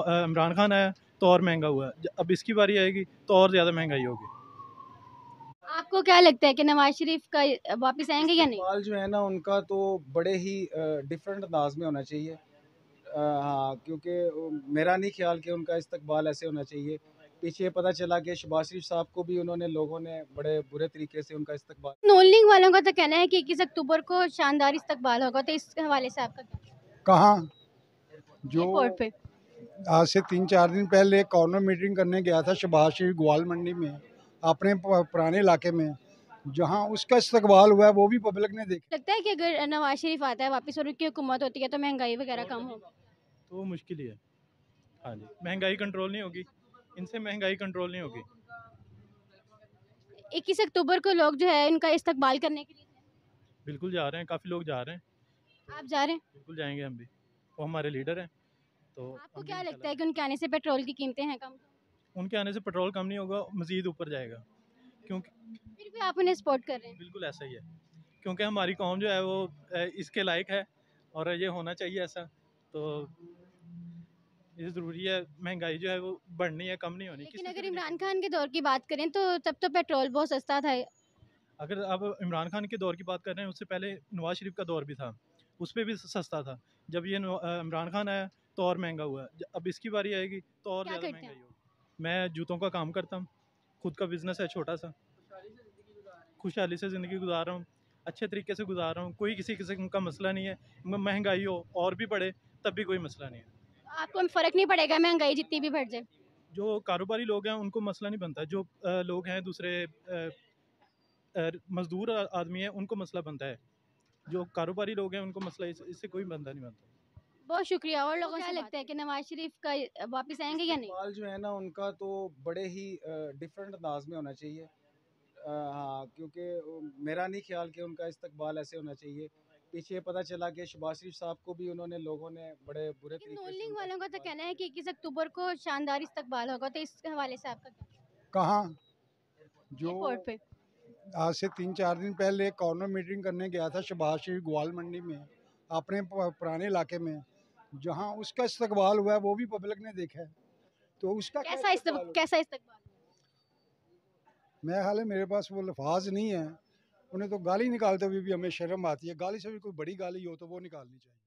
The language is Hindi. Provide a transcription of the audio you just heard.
इमरान खान आया तो और महंगा हुआ, अब इसकी बारी आएगी तो और ज़्यादा महंगाई होगी। आपको क्या लगता है कि नवाज शरीफ का वापस आएंगे या नहीं? इस्तेमाल जो है ना उनका तो बड़े ही डिफरेंट अंदाज में होना चाहिए। हाँ, क्योंकि मेरा नहीं ख्याल कि उनका इस्तकबाल ऐसे होना चाहिए। पीछे पता चला कि शहबाज शरीफ साहब को भी उन्होंने लोगों ने बड़े बुरे तरीके से उनका इस्तकबाल। नोलिंग वालों का तो कहना है कि 21 अक्टूबर को शानदार इस्तकबाल होगा, तो इस हवाले से आपका क्या? कहाँ जो एयरपोर्ट पे। आज से 3-4 दिन पहले एक कॉर्नर मीटिंग करने गया था शहबाज शरीफ ग्वाल मंडी में, अपने पुराने इलाके में, जहाँ उसका इस्तकबाल हुआ है वो भी पब्लिक ने देखा। लगता है कि अगर नवाज शरीफ आता है वापस और उनकी हुकूमत होती है तो महंगाई वगैरह कम होगी? तो वो मुश्किल ही है। हाँ जी, महंगाई कंट्रोल नहीं होगी, इनसे महंगाई कंट्रोल नहीं होगी। 21 अक्टूबर को लोग जो है उनका इस्तकबाल करने के लिए बिल्कुल जा रहे हैं, काफ़ी लोग जा रहे हैं। आप जा रहे हैं? बिल्कुल जाएंगे हम भी, वो हमारे लीडर हैं। तो आपको हम भी क्या लगता है इंशाल्लाह कि उनके आने से पेट्रोल की कीमतें हैं कम? उनके आने से पेट्रोल कम नहीं होगा, मज़ीद ऊपर जाएगा। क्योंकि फिर भी आप उन्हें सपोर्ट कर रहे हैं? बिल्कुल ऐसा ही है, क्योंकि हमारी कौम जो है वो इसके लायक है और ये होना चाहिए ऐसा। तो ये ज़रूरी है, महंगाई जो है वो बढ़नी है, कम नहीं होनी लेकिन किसी से अगर भी नहीं। इमरान खान के दौर की बात करें तो तब तो पेट्रोल बहुत सस्ता था। अगर आप इमरान खान के दौर की बात कर रहे हैं, उससे पहले नवाज शरीफ का दौर भी था, उस पर भी सस्ता था। जब ये इमरान खान आया तो और महंगा हुआ, अब इसकी बारी आएगी तो और क्या ज़्यादा करते हैं? महंगाई होगी। मैं जूतों का काम करता हूँ, खुद का बिजनेस है छोटा सा, खुशहाली से ज़िंदगी गुजार रहा हूँ, अच्छे तरीके से गुजार रहा हूँ, कोई किसी किस्म का मसला नहीं है। महंगाई हो और भी बढ़े तब भी कोई मसला नहीं है। आपको फर्क नहीं पड़ेगा महंगाई जितनी भी बढ़ जाए? जो कारोबारी लोग हैं उनको मसला नहीं बनता, जो लोग हैं दूसरे मजदूर आदमी हैं उनको मसला बनता है। जो कारोबारी लोग हैं उनको मसला इससे कोई बंदा नहीं बनता। बहुत शुक्रिया। और लोगों को क्या लगता है कि नवाज शरीफ का वापस आएंगे या नहीं? इस्तेमाल जो है ना उनका तो बड़े ही डिफरेंट अंदाज में होना चाहिए। हाँ, क्योंकि मेरा नहीं ख्याल कि उनका इस्तकबाल ऐसे होना चाहिए। पीछे पता चला कि शहबाज शरीफ साहब को भी उन्होंने लोगों ने बड़े बुरे लेकिन तरीके से नोलिंग उनका वालों का तो इस्तकबाल। कहना है कि 21 अक्टूबर को शानदार इस्तकबाल होगा, तो इस हवाले से आपका क्या? कहाँ जो एयरपोर्ट पे। आज से 3-4 दिन पहले एक कॉर्नर मीटिंग करने गया था शहबाज शरीफ ग्वाल मंडी में, अपने पुराने इलाके में, जहाँ उसका इस्तकबाल हुआ है वो भी पब्लिक ने देखा है। तो उसका क्या इस्तकबाल हुआ? कैसा इस्तकबाल? मैं हाल है, मेरे पास वो लफाज नहीं है। उन्हें तो गाली निकालते हुए भी हमें शर्म आती है। गाली से भी कोई बड़ी गाली हो तो वो निकालनी चाहिए।